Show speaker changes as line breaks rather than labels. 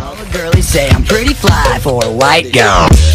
All the girlies say I'm pretty fly for a white girl.